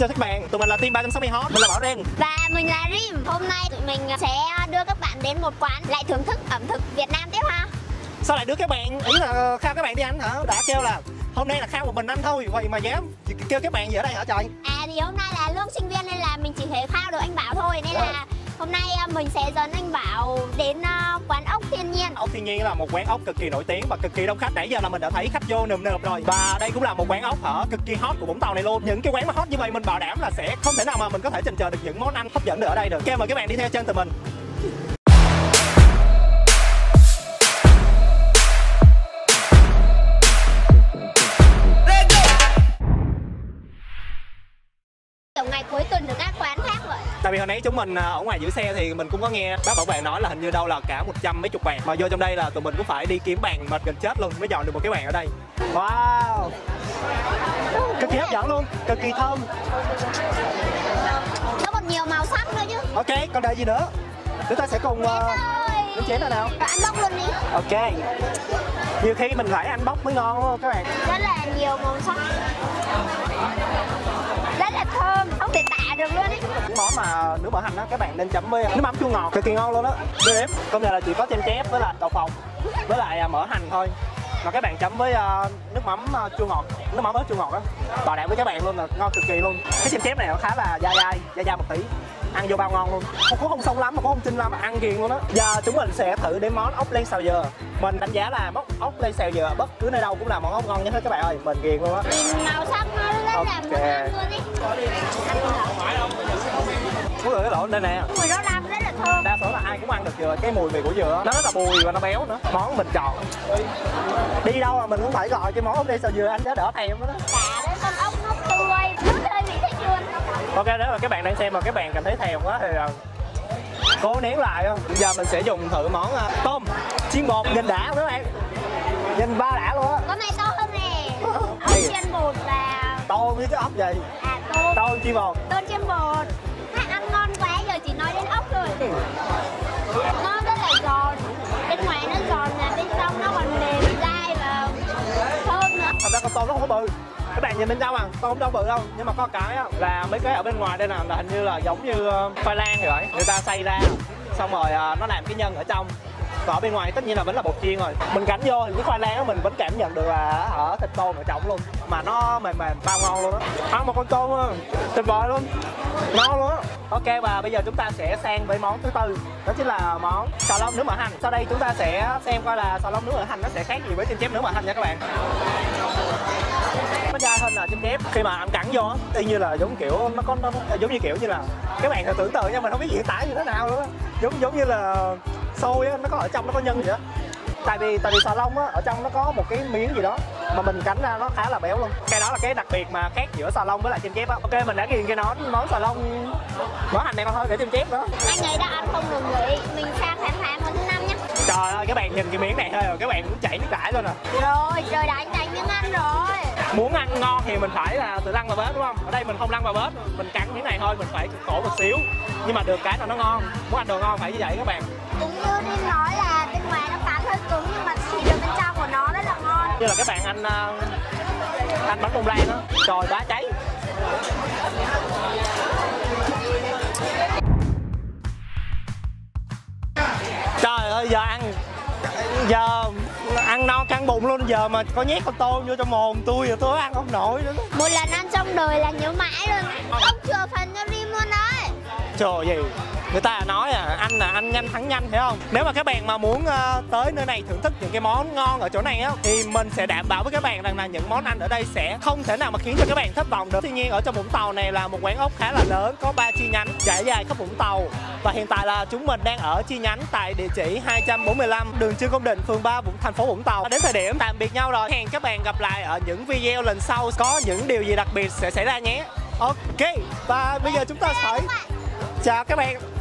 chào các bạn, tụi mình là team 360 Hot, mình là Bảo Ren và mình là Rim. Hôm nay tụi mình sẽ đưa các bạn đến một quán lại thưởng thức ẩm thực Việt Nam tiếp ha. Sao lại đưa các bạn, ý là khao các bạn đi ăn hả? Đã kêu là hôm nay là khao một mình ăn thôi, vậy mà dám kêu các bạn gì ở đây hả trời? Thì hôm nay là lương sinh viên nên là mình chỉ thể khao được anh Bảo thôi, nên là hôm nay mình sẽ dẫn anh Bảo đến quán ốc Thiên Nhiên. Ốc Thiên Nhiên là một quán ốc cực kỳ nổi tiếng và cực kỳ đông khách. Nãy giờ là mình đã thấy khách vô nườm nượp rồi. Và đây cũng là một quán ốc ở cực kỳ hot của Vũng Tàu này luôn. Những cái quán mà hot như vậy mình bảo đảm là sẽ không thể nào mà mình có thể chần chờ được những món ăn hấp dẫn được ở đây được. Ok, mời các bạn đi theo chân tụi mình. Ngày cuối tuần được các quán khác vậy. Tại vì hồi nãy chúng mình ở ngoài giữ xe thì mình cũng có nghe bác bảo vệ nói là hình như đâu là cả 100 mấy chục bàn, mà vô trong đây là tụi mình cũng phải đi kiếm bàn mệt gần chết luôn mới dọn được một cái bàn ở đây. Wow, cực kỳ hấp dẫn luôn, cực kỳ thơm. Nó còn nhiều màu sắc nữa chứ. Ok, còn đợi gì nữa, chúng ta sẽ cùng đến chén nào. Rồi ăn bốc luôn đi. Ok, nhiều khi mình phải ăn bốc mới ngon đúng không các bạn? Rất là nhiều màu sắc, rất là thơm, không thể tả được luôn ấy. Món mà nước mỡ hành á các bạn nên chấm với nước mắm chua ngọt, cực kỳ ngon luôn á. Đưa em, công nhận là chỉ có chém chép với là đậu phộng với lại mỡ hành thôi, mà các bạn chấm với nước mắm chua ngọt, nước mắm ớt chua ngọt á, bảo đảm với các bạn luôn là ngon cực kỳ luôn. Cái chém chép này nó khá là dai một tí, ăn vô bao ngon luôn, cũng không sông lắm mà cũng không chinh lắm, mà ăn ghiền luôn á. Giờ chúng mình sẽ thử đến món ốc len xào dừa. Mình đánh giá là ốc len xào dừa bất cứ nơi đâu cũng là món ốc ngon nhất hết các bạn ơi, mình ghiền luôn á. Nhìn màu sắc nó rất là muốn ăn luôn ấy. Có người cái lỗ đây nè, mùi nó làm rất là thơm. đa số là ai cũng ăn được dừa, cái mùi vị của dừa nó rất là bùi và nó béo nữa. Món mình chọn đi đâu mà mình cũng phải gọi cái món ốc len xào dừa, anh sẽ đỡ thèm đó. Cả đến con ốc nó tươi, nó hơi bị thích luôn. Ok, nếu mà các bạn đang xem mà các bạn cảm thấy thèm quá thì cố nén lại. Bây giờ mình sẽ dùng thử món tôm chiên bột, nhìn đã không các bạn, nhìn ba đã luôn á. Con này to hơn nè. Ốc chiên bột là tôm với cái ốc gì? Tôm chiên bột. Tôm chiên bột. Ăn ngon quá, giờ chỉ nói đến ốc thôi. Nó rất là giòn, bên ngoài nó giòn là bên trong nó còn mềm dai và thơm nữa. Thật ra con tôm nó không có bự, các bạn nhìn bên trong tôm đâu bự đâu, nhưng mà có cái là mấy cái ở bên ngoài đây là hình như là giống như khoai lang thì vậy, người ta xay ra xong rồi nó làm cái nhân ở trong, còn ở bên ngoài tất nhiên là vẫn là bột chiên rồi. Mình cắn vô thì cái khoai lang đó mình vẫn cảm nhận được là ở thịt tôm ở trong luôn, mà nó mềm bao ngon luôn á. Ăn một con tôm tuyệt vời luôn, ngon luôn á. Ok, và bây giờ chúng ta sẽ sang với món thứ tư, đó chính là món xào lông nướng mỡ hành. Sau đây chúng ta sẽ xem coi là xào lông nướng mỡ hành nó sẽ khác gì với chim chép nướng mỡ hành nha các bạn. Nó dai hơn là chim chép, khi mà ăn cắn vô á y như là giống kiểu nó giống như kiểu như là các bạn thử tưởng tượng nha, mình không biết diễn tả như thế nào luôn á, giống như là xôi á, nó có ở trong nó có nhân gì đó. Tại vì xào lông á ở trong nó có một cái miếng gì đó mà mình cắn ra nó khá là béo luôn. Cái đó là cái đặc biệt mà khác giữa xào lông với lại chim chép á. Ok, mình đã ghiền cái món xào lông mỡ hành này còn thôi để chim chép nữa. Anh ấy đã ăn không được người, mình sang khám phá món thứ 5 nhé. Trời ơi, các bạn nhìn cái miếng này thôi rồi các bạn cũng chảy nước đãi luôn rồi. Rồi, trời đã anh miếng ăn rồi. Muốn ăn ngon thì mình phải là tự lăn vào bếp đúng không? Ở đây mình không lăn vào bếp, mình cắn miếng này thôi, mình phải khổ một xíu. Nhưng mà được cái là nó ngon. Muốn ăn đồ ngon phải như vậy các bạn. Cũng như Đinh nói là bên ngoài nó cắn hơi cứng nhưng mà thịt ở bên trong của nó rất là ngon. Như là các bạn ăn bánh bông lan đó, trời bá cháy. Trời ơi, giờ ăn no căng bụng luôn, giờ mà có nhét con tôm vô trong mồm tôi ăn không nổi nữa. Một lần ăn trong đời là nhớ mãi luôn. Không chừa phần cho Rim luôn đấy. Trời gì, người ta nói ăn nhanh thắng nhanh, hiểu không? Nếu mà các bạn mà muốn tới nơi này thưởng thức những cái món ngon ở chỗ này á, thì mình sẽ đảm bảo với các bạn rằng là những món ăn ở đây sẽ không thể nào mà khiến cho các bạn thất vọng được. Tuy nhiên ở trong Vũng Tàu này là một quán ốc khá là lớn, có 3 chi nhánh trải dài khắp Vũng Tàu, và hiện tại là chúng mình đang ở chi nhánh tại địa chỉ 245 đường Trương Công Định, phường 3, thành phố Vũng Tàu. Đến thời điểm tạm biệt nhau rồi, hẹn các bạn gặp lại ở những video lần sau có những điều gì đặc biệt sẽ xảy ra nhé. Ok, và bây giờ chúng ta phải chào các bạn.